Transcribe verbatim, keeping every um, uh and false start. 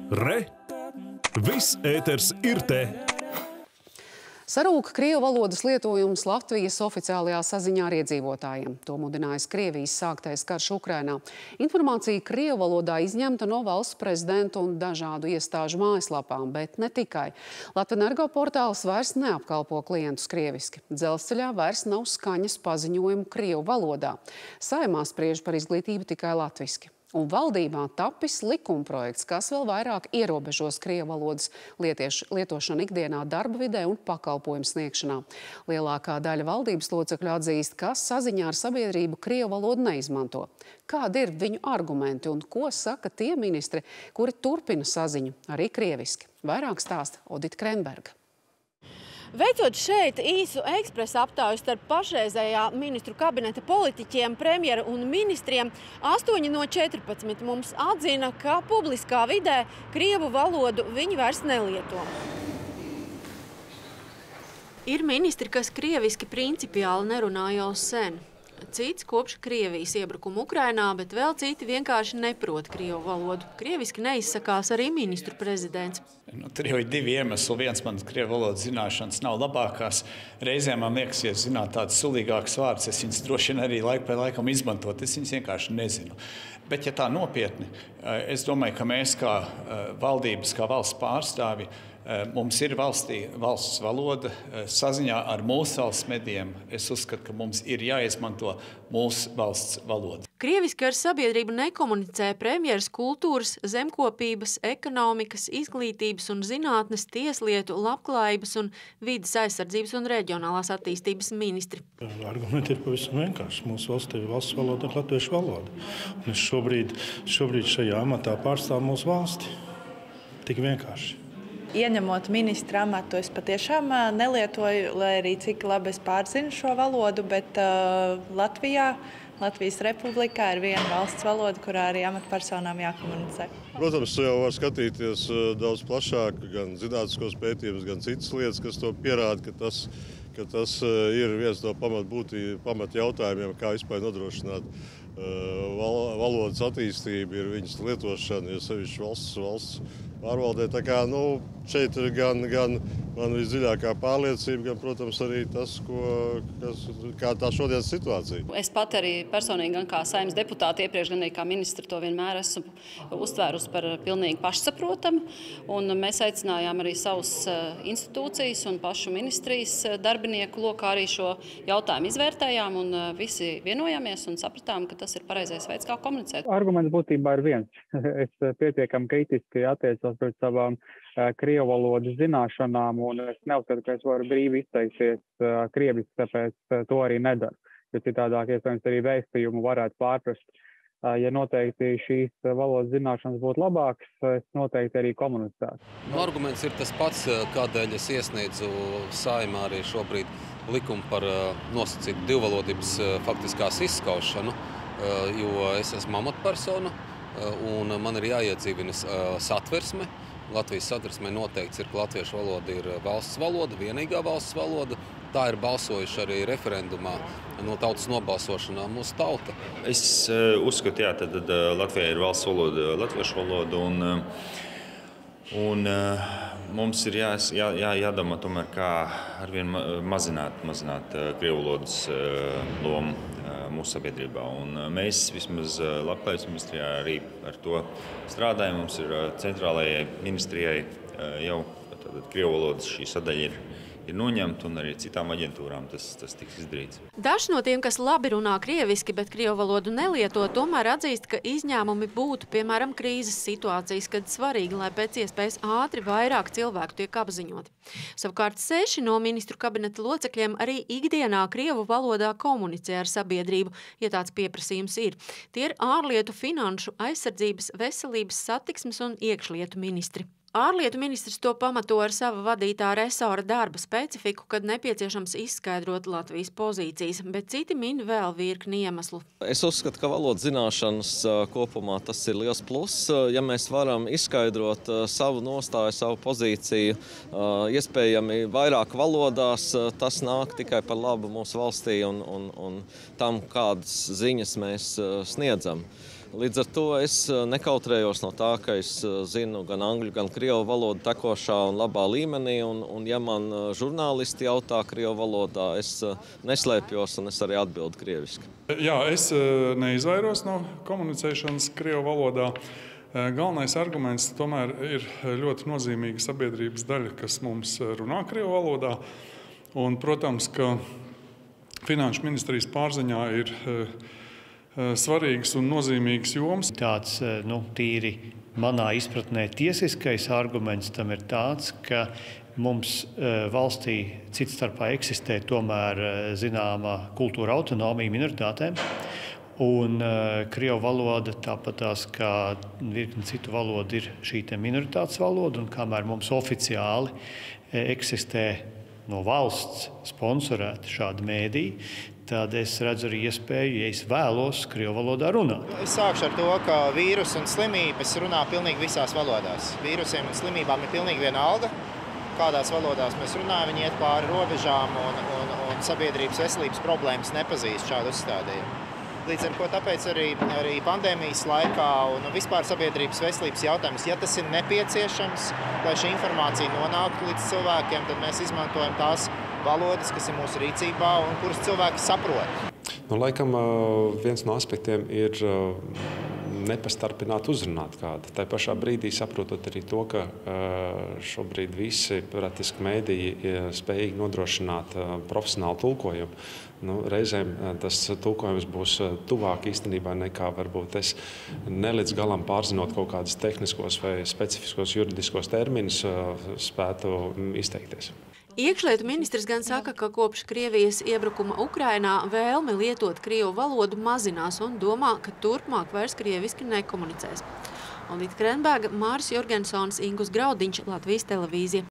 Re! Viss ēters ir te! Sarūk krievu valodas lietojums Latvijas oficiālajā saziņā ar iedzīvotājiem. To mudinājis Krievijas sāktais karš Ukrainā. Informācija krievu valodā izņemta no valsts prezidenta un dažādu iestāžu mājaslapām, bet ne tikai. Latvenergo portāls vairs neapkalpo klientus krieviski. Dzelzceļā vairs nav skaņas paziņojumu krievu valodā. Saeimā spriež par izglītību tikai latviski. Un valdībā tapis likumprojekts, kas vēl vairāk ierobežos krievu valodas lietieš, lietošanu ikdienā darba vidē un pakalpojumu sniegšanā. Lielākā daļa valdības locekļu atzīst, ka saziņā ar sabiedrību krievu valodu neizmanto. Kādi ir viņu argumenti un ko saka tie ministri, kuri turpina saziņu arī krieviski? Vairāk stāsta Odita Krenberga. Veicot šeit īsu ekspresa aptāju starp pašreizējā ministru kabineta politiķiem, premjera un ministriem, astoņi no četrpadsmit mums atzina, ka publiskā vidē krievu valodu viņi vairs nelieto. Ir ministri, kas krieviski principiāli nerunā jau sen. Cits kopš Krievijas iebrukuma Ukrainā, bet vēl citi vienkārši neprot krievu valodu. Krieviski neizsakās arī ministru prezidents. Nu, tur jau ir divi iemesli. Viens, manas krievu valodas zināšanas nav labākās. Reizēm man liekas, ja zināt tādas sulīgākas vārdas, es viņas droši vien arī laiku pēc laikam izmantot. Es viņas vienkārši nezinu. Bet, ja tā nopietni, es domāju, ka mēs kā valdības, kā valsts pārstāvi, mums ir valstī valsts valoda saziņā ar mūsu valsts medijiem. Es uzskatu, ka mums ir jāizmanto mūsu valsts valoda. Krieviski ar sabiedrību nekomunicē premjeras kultūras, zemkopības, ekonomikas, izglītības un zinātnes, tieslietu, labklājības un vides aizsardzības un reģionālās attīstības ministri. Argumenti ir pavisam vienkārši. Mūsu valstī valsts valoda ir latviešu valoda. Un es šobrīd, šobrīd šajā amatā pārstāvu mūsu valsti. Tik vienkārši. Ieņemot ministra amatu, es patiešām nelietoju, lai arī cik labi es pārzinu šo valodu, bet uh, Latvijā, Latvijas Republikā ir viena valsts valoda, kurā arī amatpersonām jākomunicē. Protams, tu jau var skatīties daudz plašāk, gan zinātniskos pētījumus, gan citas lietas, kas to pierāda, ka tas, ka tas ir viens no pamatbūtī, pamat jautājumiem, kā vispār nodrošināt val, valodas attīstību, ir viņas lietošana, jo sevišķi valsts, valsts pārvaldē. Tā kā, nu, šeit ir gan, gan man visdziļākā pārliecība, gan, protams, arī tas, ko, kas, kā tā šodienas situācija. Es pat arī personīgi, gan kā Saeimas deputāti iepriekš, gan arī kā ministri to vienmēr esmu uztvērusi par pilnīgi pašsaprotamu. Un mēs aicinājām arī savus institūcijas un pašu ministrijas darbinieku lokā arī šo jautājumu izvērtējām un visi vienojāmies un sapratām, ka tas ir pareizais veids, kā komunicēt. Arguments būtībā ir viens. Es pietiekami kritiski attiecos pret savām uh, krievu valodas zināšanām, un es neuzskatu, ka es varu brīvi izteikties uh, krieviski, tāpēc uh, to arī nedaru. Jo citādāk, iespējams, arī vēstījumu varētu pārprast. Uh, ja noteikti šīs uh, valodas zināšanas būtu labākas, es noteikti arī komunicētu. Nu, arguments ir tas pats, kādēļ es iesniedzu Saeimā arī šobrīd likumu par uh, nosacītu divvalodības uh, faktiskās izskaušanu, uh, jo es esmu amatpersona. Un man ir jāiedzīvina satversme. Latvijas satversmē noteikts ir, ka latviešu valoda ir valsts valoda, vienīgā valsts valoda. Tā ir balsojuši arī referendumā no tautas nobalsošanā mūsu tauta. Es uzskatu, jā, tad, tad Latvijā ir valsts valoda, latviešu valoda, un, un mums ir jā, jā, jā, jādomā tomēr, kā arvien mazināt, mazināt krievu valodas lomu mūsu sabiedrībā. Un mēs vismaz Labklājības ministrijā arī ar to strādājam. Mums ir centrālajai ministrijai jau krievu valodas šī sadaļa ir, ir noņemta, un arī citām aģentūrām tas, tas tiks izdarīts. Daži no tiem, kas labi runā krieviski, bet krievu valodu nelieto, tomēr atzīst, ka izņēmumi būtu, piemēram, krīzes situācijas, kad svarīgi, lai pēc iespējas ātri vairāk cilvēku tiek apziņoti. Savukārt seši no ministru kabineta locekļiem arī ikdienā krievu valodā komunicē ar sabiedrību, ja tāds pieprasījums ir. Tie ir ārlietu, finanšu, aizsardzības, veselības, satiksmes un iekšlietu ministri. Ārlietu ministrs to pamato ar sava vadītā resora darba specifiku, kad nepieciešams izskaidrot Latvijas pozīcijas, bet citi min vēl virkni iemeslu. Es uzskatu, ka valodas zināšanas kopumā tas ir liels pluss. Ja mēs varam izskaidrot savu nostāju, savu pozīciju, iespējami vairāk valodās, tas nāk tikai par labu mūsu valstī un, un, un tam, kādas ziņas mēs sniedzam. Līdz ar to es nekautrējos no tā, ka es zinu gan angļu, gan krievu valodu tekošā un labā līmenī, un, un ja man žurnālisti jautā krievu valodā, es neslēpjos un es arī atbildu krieviski. Jā, es neizvairos no komunicēšanas krievu valodā. Galvenais arguments tomēr ir ļoti nozīmīga sabiedrības daļa, kas mums runā krievu valodā. Un, protams, ka Finanšu ministrijas pārziņā ir svarīgs un nozīmīgs joms. Tāds, nu, tīri manā izpratnē tiesiskais arguments tam ir tāds, ka mums valstī cits starpā eksistē tomēr zināma kultūra autonomija minoritātēm. Un uh, krievu valoda, tāpat tās kā virkni citu valodu, ir šī te minoritātes valoda, un kamēr mums oficiāli eksistē no valsts sponsorēta šāda mēdī, tad es redzu arī iespēju, ja es vēlos krievu valodā runāt. Es sākšu ar to, ka vīrus un slimības runā pilnīgi visās valodās. Vīrusiem un slimībām ir pilnīgi vienalga, kādās valodās mēs runājam, viņi iet pāri robežām un, un, un sabiedrības veselības problēmas nepazīst šādu uzstādījumu. Līdz ar ko tāpēc arī, arī pandēmijas laikā un vispār sabiedrības veselības jautājums, ja tas ir nepieciešams, lai šī informācija nonāktu līdz cilvēkiem, tad mēs izmantojam tās valodas, kas ir mūsu rīcībā un kuras cilvēki saprot. Nu, laikam viens no aspektiem ir nepastarpināt uzrunāt kādu. Tā pašā brīdī saprotot arī to, ka šobrīd visi praktiski mēdīji spējīgi nodrošināt profesionālu tulkojumu. Nu, reizēm tas tulkojums būs tuvāk īstenībā nekā varbūt es nelīdz galam pārzinot kaut kādus tehniskos vai specifiskos juridiskos terminus spētu izteikties. Iekšlietu ministrs gan saka, ka kopš Krievijas iebrukuma Ukrainā vēlme lietot krievu valodu mazinās un domā, ka turpmāk vairs krieviski nekomunicēs. Olīta Krenberga, Māris Jorgensons, Ingus Graudiņš, Latvijas televīzija.